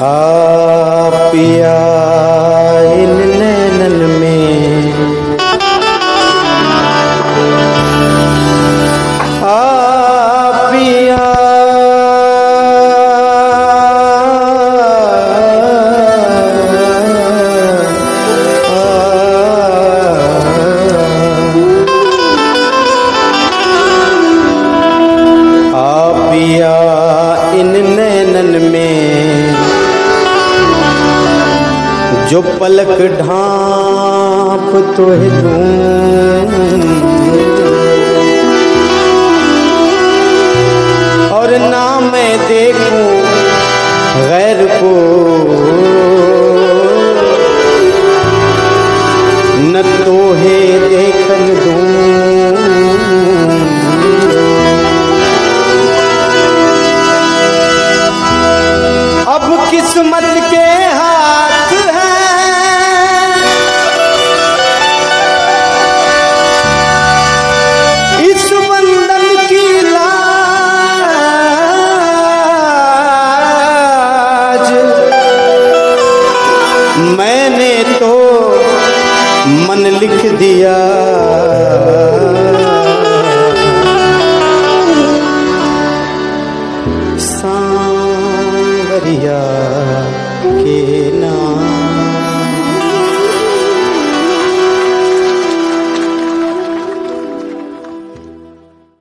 पिया इन नैनन में पिया पिया इन नैनन में जो पलक ढांप तो है दूं और ना मैं देखूं गैर को न तो है देखन दूं। अब किस्मत के हाथ इस बंधन की लाज मैंने तो मन लिख दिया सांवरिया के